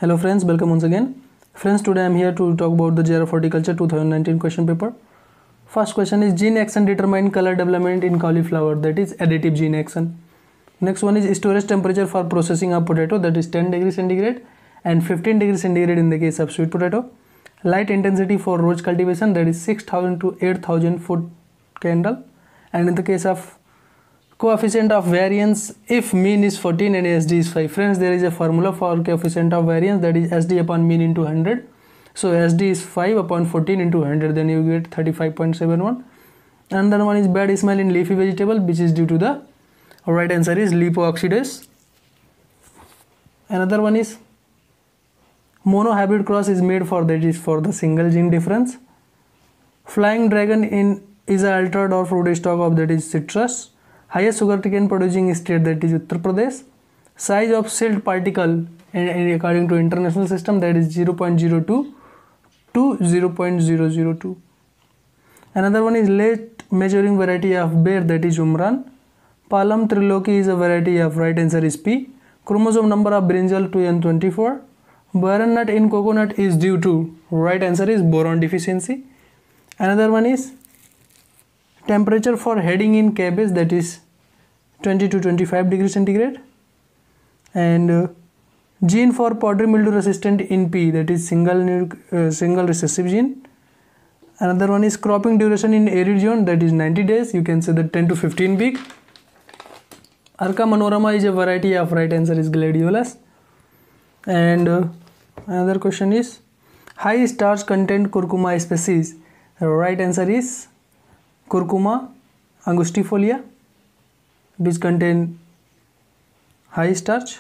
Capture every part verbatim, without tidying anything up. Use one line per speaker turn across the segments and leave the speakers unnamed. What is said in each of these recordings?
Hello friends, welcome once again. Friends, today I am here to talk about the J R F Horticulture twenty nineteen question paper. First question is gene action determine color development in cauliflower, that is additive gene action. Next one is storage temperature for processing of potato, that is ten degrees centigrade and fifteen degrees centigrade in the case of sweet potato. Light intensity for rose cultivation, that is six thousand to eight thousand foot candle, and in the case of coefficient of variance, if mean is fourteen and S D is five. Friends, there is a formula for coefficient of variance, that is S D upon mean into one hundred. So S D is five upon fourteen into one hundred, then you get thirty-five point seven one. Another one is bad smell in leafy vegetable, which is due to the right answer is lipoxidase. Another one is monohybrid cross is made for, that is for the single gene difference. Flying dragon in is a altered or fruit stock of, that is citrus. Highest sugar cane producing state, that is Uttar Pradesh. Size of silt particle and, and according to international system, that is zero point zero two to zero point zero zero two. Another one is late maturing variety of bear, that is Umran. Palm triloki is a variety of, right answer is P. Chromosome number of brinjal two N twenty-four. Boron nut in coconut is due to, right answer is boron deficiency. Another one is temperature for heading in cabbage, that is twenty to twenty-five degrees centigrade. And uh, gene for powdery mildew resistant in pea, that is single uh, single recessive gene. Another one is cropping duration in arid zone, that is ninety days, you can say that ten to fifteen week. Arca monorama is a variety of, right answer is gladiolus. And uh, another question is high starch content curcuma species, right answer is Curcuma angustifolia, which contain high starch.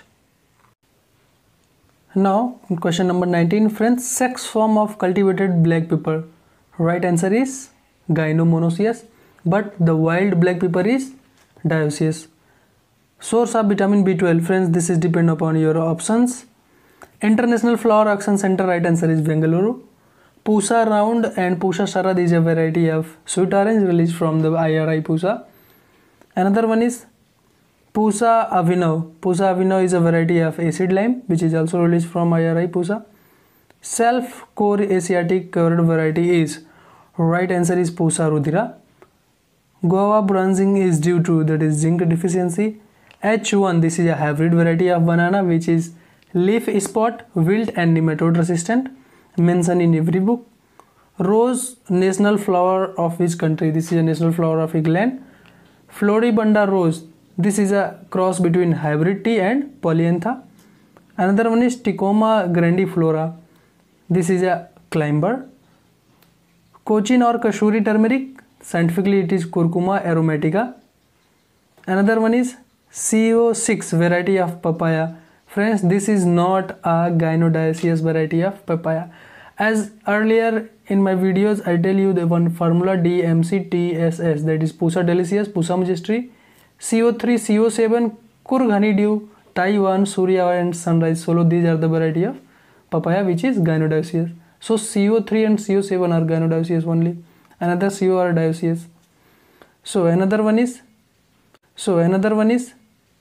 Now question number nineteen, friends, sex form of cultivated black pepper, right answer is gynomonoecious, but the wild black pepper is dioecious. Source of vitamin B twelve, friends, this is depend upon your options. International Flower Auction Center, right answer is Bengaluru. Pusa round and Pusa sharad is a variety of sweet orange released from the I R I Pusa. Another one is Pusa avino. Pusa avino is a variety of acid lime, which is also released from I R I Pusa. Self core Asiatic covered variety is, right answer is Pusa rudira. Guava bronzing is due to, that is zinc deficiency. H one, this is a hybrid variety of banana which is leaf spot, wilt and nematode resistant, mentioned in every book. Rose, national flower of which country? This is a national flower of England. Floribunda rose, this is a cross between hybrid tea and polyantha. Another one is Tecoma grandiflora, this is a climber. Cochin or Kashuri turmeric, scientifically it is Curcuma aromatica. Another one is C O six variety of papaya. Friends, this is not a gynodioecious variety of papaya. As earlier in my videos, I tell you the one formula D M C T S S, that is Pusa delicious, Pusa magistri, C O three, C O seven, Kurg honeydew, Taiwan, Surya and sunrise solo. These are the variety of papaya which is gynodioecious. So C O three and C O seven are gynodioecious only. Another C O are dioecious. So another one is, so another one is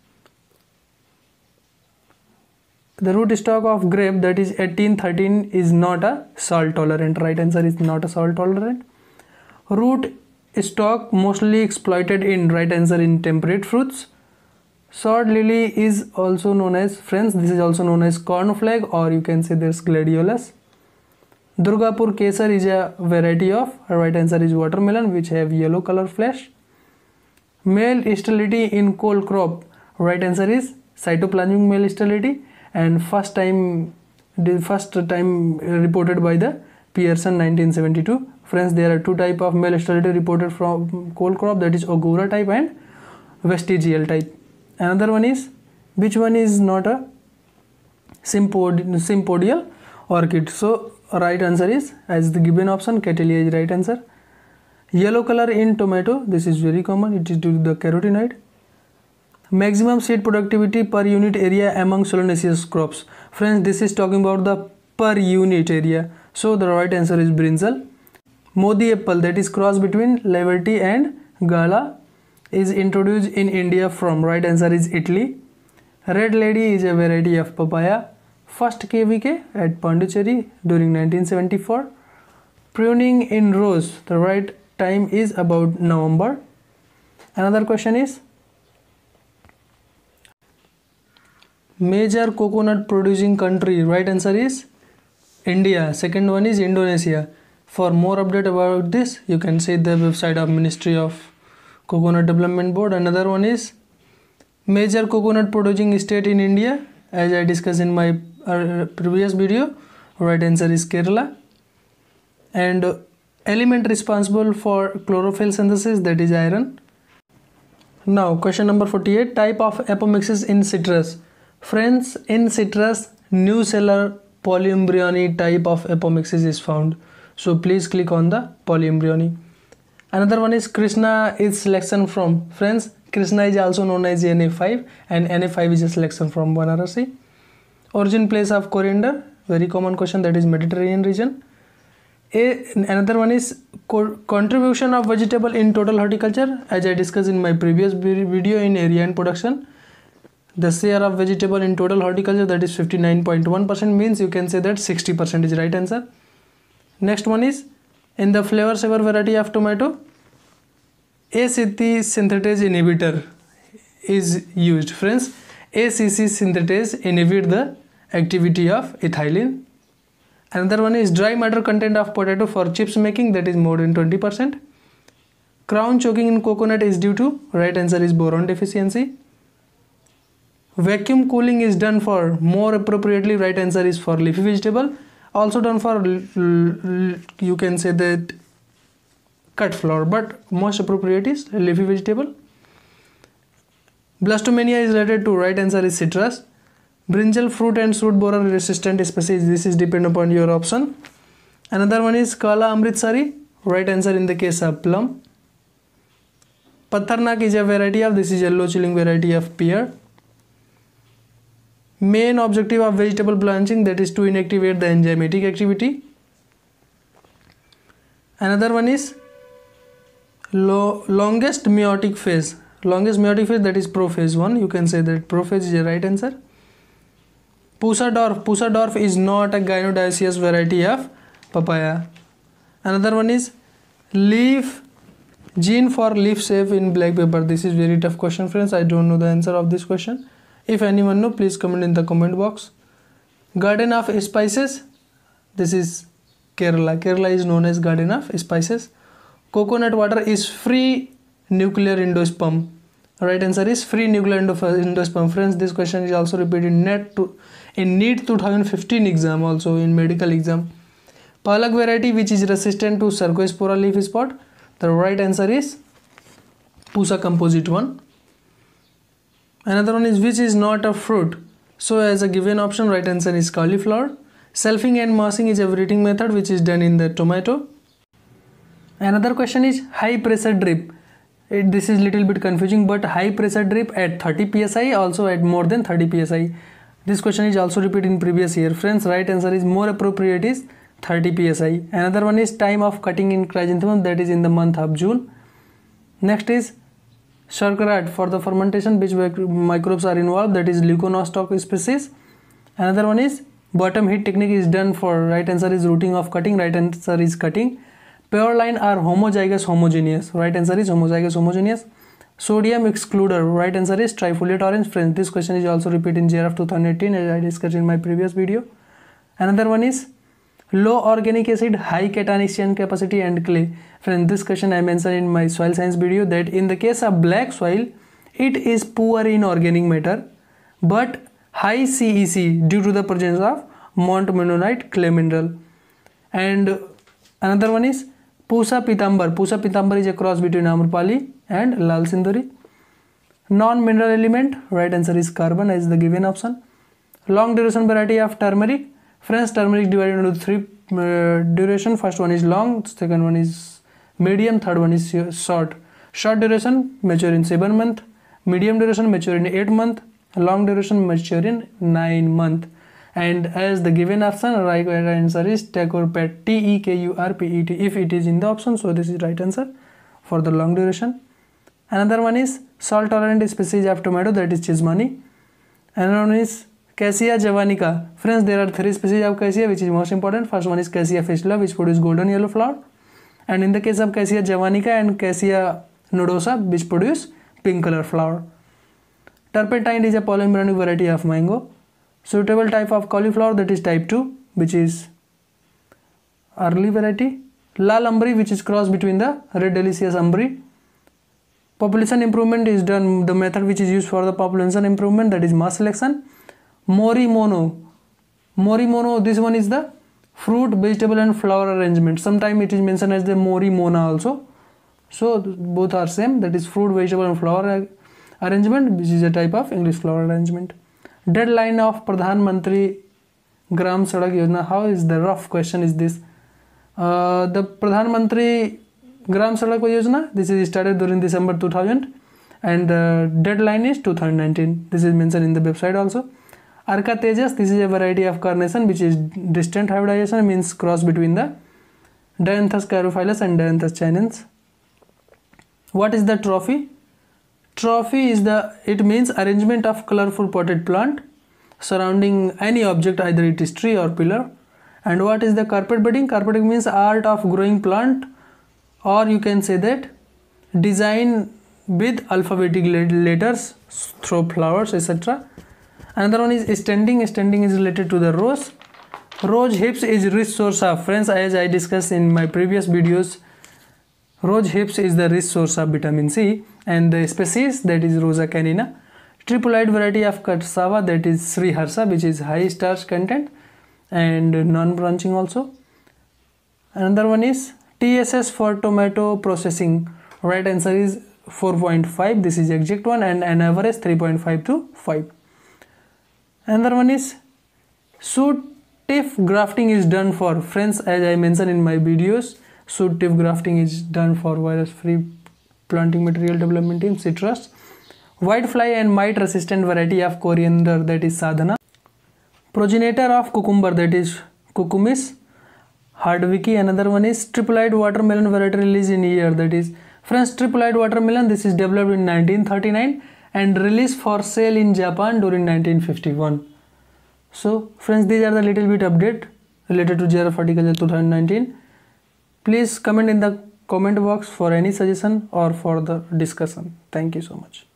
the root stock of grape, that is eighteen thirteen, is not a salt tolerant, right answer is not a salt tolerant. Root stock mostly exploited in, right answer in temperate fruits. Sword lily is also known as, friends, this is also known as cornflag, or you can say there's gladiolus. Durgapur kesar is a variety of, right answer is watermelon, which have yellow color flesh. Male sterility in cole crop, right answer is cytoplasmic male sterility, and first time the first time reported by the Pearson nineteen seventy-two. Friends, there are two type of male sterility reported from cole crop, that is Ogura type and vestigial type. Another one is, which one is not a sympod sympodial orchid? So right answer is, as the given option, Cattleya is right answer. Yellow color in tomato, this is very common, it is due to the carotenoid. Maximum seed productivity per unit area among solanaceous crops. Friends, this is talking about the per unit area. So the right answer is brinjal. Modi apple, that is cross between Liberty and Gala, is introduced in India from, right answer is Italy. Red lady is a variety of papaya. first K V K at Pondicherry during nineteen seventy-four. Pruning in rose, the right time is about November. Another question is, major coconut producing country, right answer is India. Second one is Indonesia. For more update about this, you can see the website of Ministry of Coconut Development Board. Another one is major coconut producing state in India, as I discussed in my uh, previous video. Right answer is Kerala. And uh, element responsible for chlorophyll synthesis, that is iron. Now question number forty-eight, type of apomixis in citrus. Friends, in citrus, Nucella polyembryoni type of apomixis is found. So please click on the polyembryoni. Another one is Krishna is selection from. Friends, Krishna is also known as N A five, and N A five is a selection from Varanasi. Origin place of coriander, very common question, that is Mediterranean region. A, another one is co contribution of vegetable in total horticulture, as I discussed in my previous video in area and production. The share of vegetable in total horticulture, that is fifty-nine point one percent, means you can say that sixty percent is right answer. Next one is, in the flavor saver variety of tomato, A C C synthetase inhibitor is used. Friends, A C C synthetase inhibit the activity of ethylene. Another one is dry matter content of potato for chips making, that is more than twenty percent. Crown choking in coconut is due to, right answer is boron deficiency. Vacuum cooling is done for, more appropriately right answer is for leafy vegetable. Also done for, you can say that cut flower, but most appropriate is leafy vegetable. Blastomania is related to, right answer is citrus. Brinjal fruit and fruit borer resistant species, this is depend upon your option. Another one is Kala Amritsari, right answer in the case of plum. Patharnak is a variety of, this is yellow chilling variety of pear. Main objective of vegetable blanching, that is to inactivate the enzymatic activity. Another one is lo longest meiotic phase. Longest meiotic phase, that is prophase one. You can say that prophase is the right answer. Pusadorf. Pusadorf is not a gynodioecious variety of papaya. Another one is leaf gene for leaf shape in black pepper. This is very tough question, friends. I don't know the answer of this question. If anyone know, please comment in the comment box. Garden of spices, this is Kerala. Kerala is known as Garden of Spices. Coconut water is free nuclear endosperm. Right answer is free nuclear endosperm. Friends, this question is also repeated in net to in NEET twenty fifteen exam, also in medical exam. Palak variety which is resistant to Cercospora leaf spot. The right answer is Pusa composite one. Another one is which is not a fruit. So as a given option, right answer is cauliflower. Selfing and massing is a breeding method which is done in the tomato. Another question is high pressure drip. It, this is little bit confusing, but high pressure drip at thirty P S I, also at more than thirty P S I. This question is also repeated in previous year. Friends, right answer is more appropriate is thirty P S I. Another one is time of cutting in chrysanthemum, that is in the month of June. Next is Sarkarat, for the fermentation which microbes are involved, that is Leuconostoc species. Another one is bottom heat technique is done for, right answer is routing of cutting, right answer is cutting. Pure line are homozygous homogeneous, right answer is homozygous homogeneous. Sodium excluder, right answer is trifoliate orange. Friends, this question is also repeated in J R F twenty eighteen, as I discussed in my previous video. Another one is low organic acid, high cationic capacity and clay. Friends, this question I mentioned in my soil science video, that in the case of black soil, it is poor in organic matter but high C E C due to the presence of Montmennonite clay mineral. And another one is Pusa Pitambar. Pusa Pitambar is a cross between Amrapali and Lal Sinduri. Non-mineral element, right answer is carbon as the given option. Long duration variety of turmeric. Friends, turmeric divided into three uh, duration. First one is long, second one is medium, third one is short. Short duration mature in seven month, medium duration mature in eight month, long duration mature in nine month. And as the given option, right answer is Tekurpet, T E K U R P E T, if it is in the option, so this is right answer for the long duration. Another one is salt tolerant species of tomato, that is Chismani. Another one is Cassia javanica. Friends, there are three species of cassia which is most important. First one is Cassia fistula, which produce golden yellow flower, and in the case of Cassia javanica and Cassia nodosa, which produce pink color flower. Turpentine is a polyembryonic variety of mango. Suitable type of cauliflower, that is type two, which is early variety. Lal umbri, which is cross between the red delicious umbri. Population improvement is done, the method which is used for the population improvement, that is mass selection. Mori mono. Mori mono, this one is the fruit, vegetable and flower arrangement. Sometimes it is mentioned as the Mori mona also. So both are same, that is fruit, vegetable and flower arrangement, which is a type of English flower arrangement. Deadline of Pradhan Mantri Gram Sadak Yojana. How is the rough question is this? Uh, the Pradhan Mantri Gram Sadak Yojana, this is started during December two thousand and the deadline is two thousand nineteen. This is mentioned in the website also. Arca Tejas, this is a variety of carnation which is distant hybridization, means cross between the Dianthus caryophyllus and Dianthus chinense. What is the trophy? Trophy is the, it means arrangement of colorful potted plant surrounding any object, either it is tree or pillar. And what is the carpet bedding? Carpet bedding means art of growing plant, or you can say that design with alphabetic letters through flowers, et cetera. Another one is standing. Standing is related to the rose. Rose hips is rich source of, friends, as I discussed in my previous videos, rose hips is the rich source of vitamin C, and the species, that is Rosa canina. Triploid variety of cassava, that is Sri Harsha, which is high starch content and non-branching also. Another one is T S S for tomato processing. Right answer is four point five. This is exact one, and an average three point five to five. Another one is shoot tip grafting is done for, friends, as I mentioned in my videos, shoot tip grafting is done for virus free planting material development in citrus. Whitefly and mite resistant variety of coriander, that is Sadhana. Progenitor of cucumber, that is Cucumis hardwicki. Another one is triploid watermelon variety released in year, that is, friends, triploid watermelon, this is developed in nineteen thirty-nine and released for sale in Japan during nineteen fifty-one. So friends, these are the little bit update related to J R F Horticulture two thousand nineteen. Please comment in the comment box for any suggestion or for the discussion. Thank you so much.